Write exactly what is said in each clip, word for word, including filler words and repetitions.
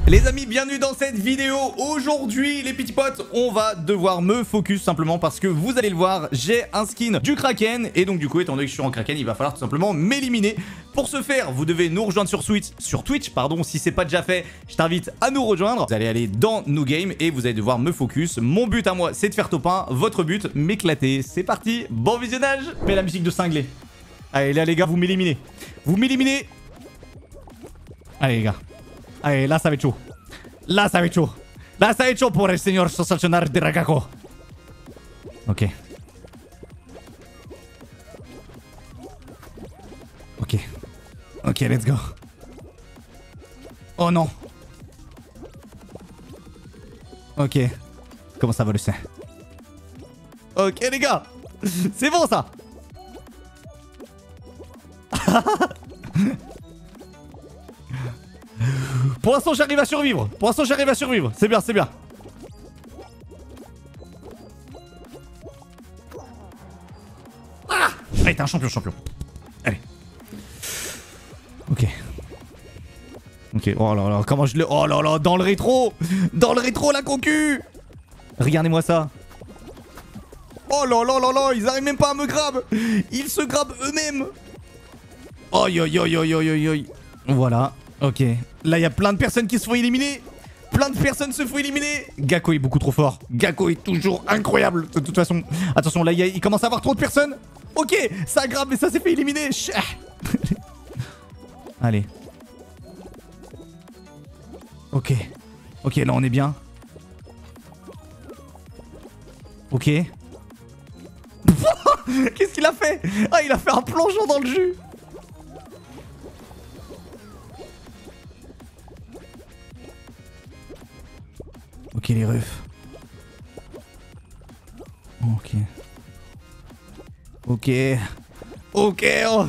Les amis, bienvenue dans cette vidéo. Aujourd'hui, les petits potes, on va devoir me focus simplement parce que vous allez le voir, j'ai un skin du Kraken. Et donc du coup, étant donné que je suis en Kraken, il va falloir tout simplement m'éliminer. Pour ce faire, vous devez nous rejoindre sur Twitch, sur Twitch, pardon, si c'est pas déjà fait, je t'invite à nous rejoindre. Vous allez aller dans nos games et vous allez devoir me focus. Mon but à moi, c'est de faire top un. Votre but, m'éclater. C'est parti, bon visionnage. Mets la musique de cinglé. Allez, là les gars, vous m'éliminez. Vous m'éliminez. Allez les gars. Allez, là ça va être chaud. Là ça va être chaud. Là ça va être chaud pour le señor sensacional de Ragako. Ok. Ok. Ok, let's go. Oh non. Ok. Comment ça va le sein? Ok les gars. C'est bon ça. Pour l'instant j'arrive à survivre. Pour l'instant j'arrive à survivre. C'est bien, c'est bien. Ah, allez, t'es un champion, champion. Allez. Ok. Ok, oh là là, comment je le... Oh là là, dans le rétro. Dans le rétro, la concu. Regardez-moi ça. Oh là là là là, ils arrivent même pas à me grab. Ils se grabent eux-mêmes. Aïe aïe aïe aïe aïe aïe. Voilà, ok. Là, il y a plein de personnes qui se font éliminer. Plein de personnes se font éliminer. Gakko est beaucoup trop fort. Gakko est toujours incroyable. De toute façon, attention, là, il, y a... il commence à avoir trop de personnes. Ok, ça aggrave, mais ça s'est fait éliminer. Allez. Ok. Ok, là, on est bien. Ok. Qu'est-ce qu'il a fait? Ah, il a fait un plongeon dans le jus. Ok les refs. Ok. Ok. Ok. Oh.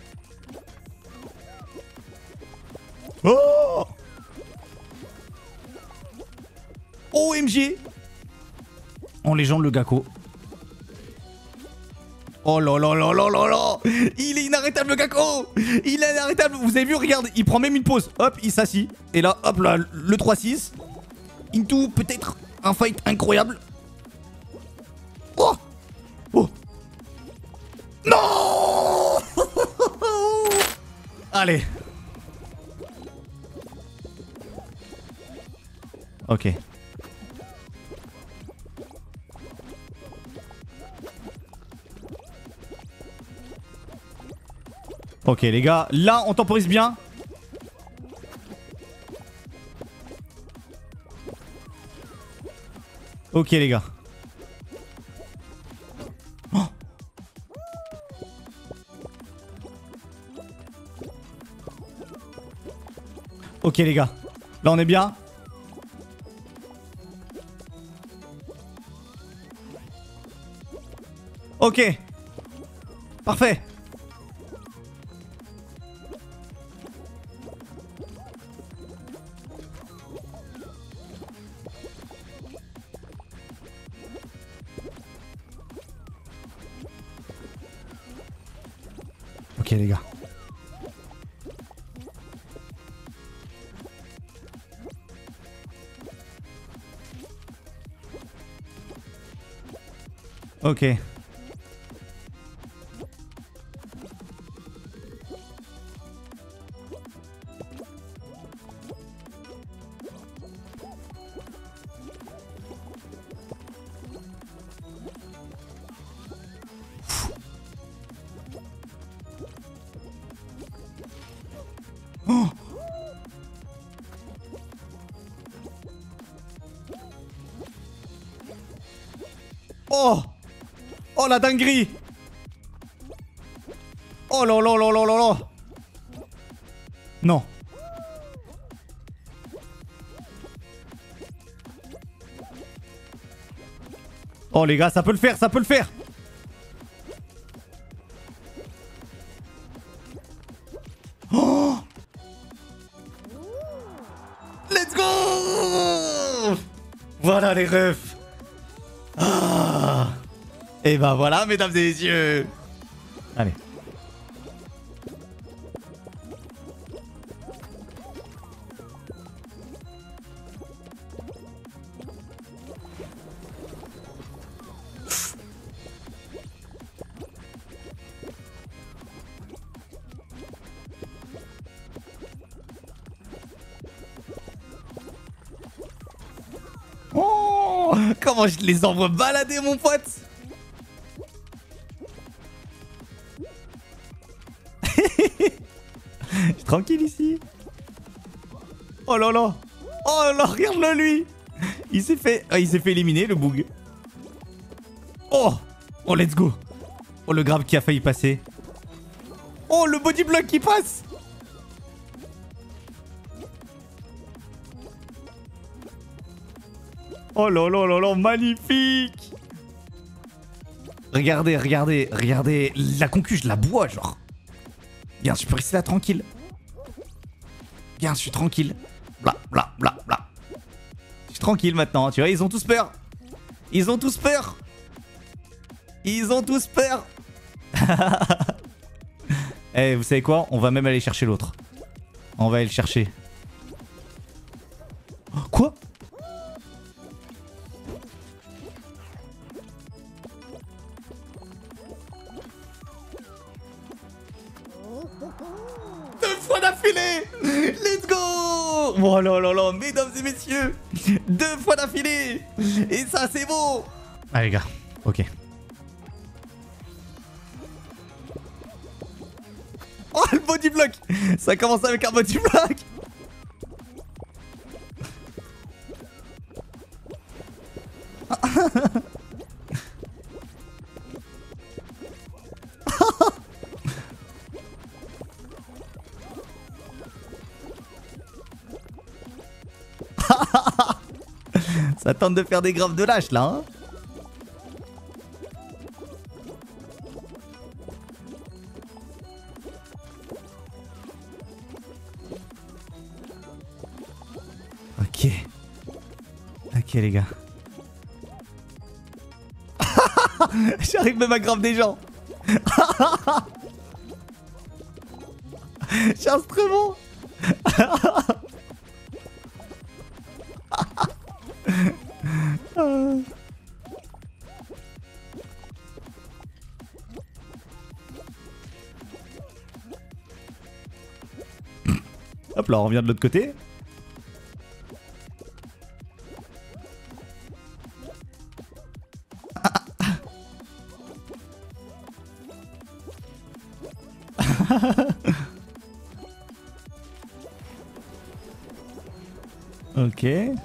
Oh. O M G. En légende le Gakko. Oh là là là là là là. Il est inarrêtable le Gakko. Il est inarrêtable. Vous avez vu, regarde, il prend même une pause. Hop, il s'assit. Et là, hop là, le trois six. Into peut-être un fight incroyable. Oh. Oh. Non. Allez. Ok. Ok les gars, là on temporise bien. Ok les gars. Oh. Ok les gars. Là on est bien. Ok. Parfait. Ok les gars. Ok. Oh. Oh. Oh la dinguerie. Oh là là là là là là. Non. Oh les gars, ça peut le faire, ça peut le faire. Oh. Let's go. Voilà les refs. Ah. Et bah voilà, mesdames et messieurs. Allez. Comment je les envoie balader, mon pote? Je suis tranquille ici. Oh là là. Oh là là, regarde-le lui. Il s'est fait... Oh, il s'est fait éliminer, le boug. Oh. Oh, let's go. Oh, le grab qui a failli passer. Oh, le body block qui passe. Oh là là là là, magnifique. Regardez, regardez, regardez. La concu, je la bois, genre. Bien, je peux rester là tranquille. Bien, je suis tranquille. Bla, bla, bla, bla. Je suis tranquille maintenant, tu vois, ils ont tous peur. Ils ont tous peur. Ils ont tous peur. Eh, vous savez quoi? On va même aller chercher l'autre. On va aller le chercher. Quoi? Deux fois d'affilée. Let's go. Oh là là là, mesdames et messieurs. Deux fois d'affilée. Et ça, c'est beau. Allez, les gars. Ok. Oh, le body block. Ça commence avec un body block. Ça tente de faire des graves de lâche là, hein. Ok. Ok les gars. J'arrive même à grave des gens. J'ai un instrument. Hop là, on revient de l'autre côté. Ok.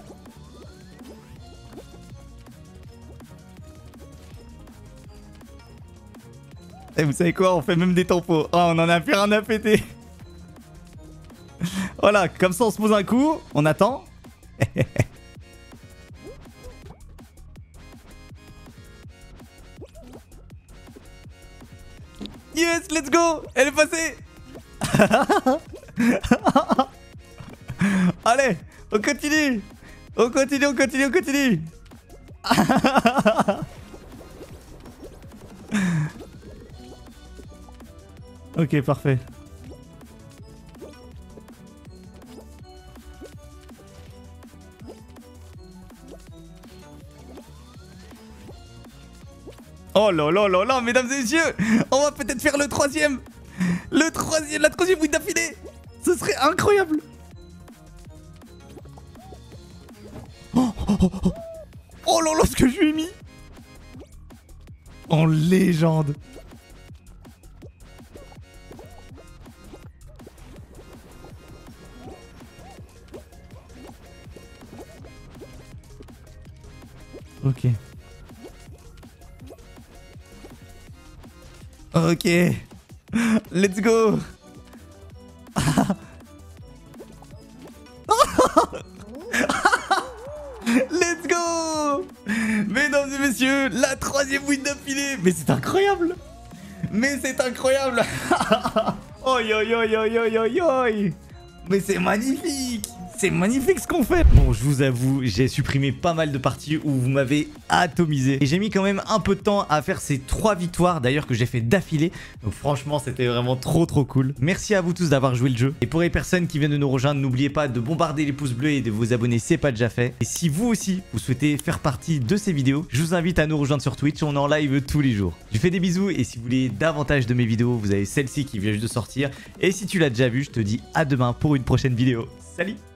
Et vous savez quoi? On fait même des tempos. Oh, on en a plus rien à péter. Voilà, comme ça on se pose un coup, on attend. Yes, let's go. Elle est passée. Allez, on continue. On continue, on continue, on continue. Ok, parfait. Oh là là là là, mesdames et messieurs, on va peut-être faire le troisième. Le troisième, la troisième win d'affilée. Ce serait incroyable. Oh, oh, oh, oh. Oh là là, ce que je lui ai mis. En légende. Ok. Ok. Let's go. Let's go. Mesdames et messieurs, la troisième win d'affilée. Mais c'est incroyable. Mais c'est incroyable. Oi, oi, oi, oi, oi, oi, oi. Mais c'est magnifique. C'est magnifique ce qu'on fait. Bon, je vous avoue, j'ai supprimé pas mal de parties où vous m'avez atomisé. Et j'ai mis quand même un peu de temps à faire ces trois victoires, d'ailleurs, que j'ai fait d'affilée. Donc franchement, c'était vraiment trop trop cool. Merci à vous tous d'avoir joué le jeu. Et pour les personnes qui viennent de nous rejoindre, n'oubliez pas de bombarder les pouces bleus et de vous abonner si ce n'est pas déjà fait. Et si vous aussi, vous souhaitez faire partie de ces vidéos, je vous invite à nous rejoindre sur Twitch. On est en live tous les jours. Je vous fais des bisous et si vous voulez davantage de mes vidéos, vous avez celle-ci qui vient juste de sortir. Et si tu l'as déjà vue, je te dis à demain pour une prochaine vidéo. Salut!